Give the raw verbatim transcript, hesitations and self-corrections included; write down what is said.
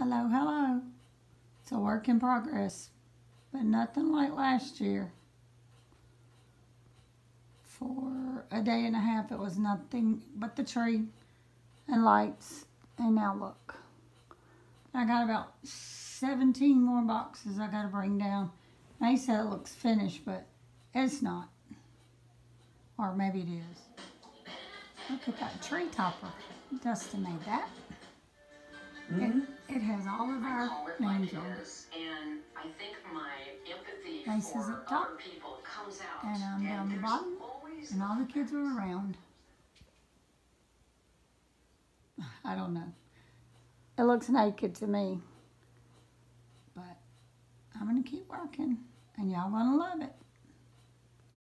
Hello, hello. It's a work in progress, but nothing like last year. For a day and a half, it was nothing but the tree and lights. And now look, I got about seventeen more boxes I got to bring down. They said it looks finished, but it's not. Or maybe it is. Look at that tree topper. Dustin made that. Mm-hmm. It, it has all of our names on it. And I think my empathy Faces for up top, other people comes out. and I'm down and the bottom, and all the kids are around. I don't know. It looks naked to me. But I'm going to keep working, and y'all going to love it.